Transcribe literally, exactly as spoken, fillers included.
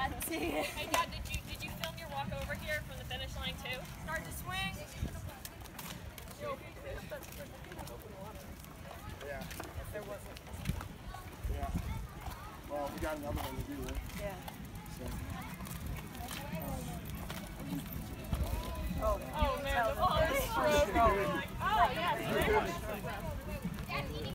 Dad and see it. Hey Dad, did you did you film your walk over here from the finish line too? Start to swing. Yeah. There wasn't. Yeah. Well, we got another one to do, right? Yeah. So.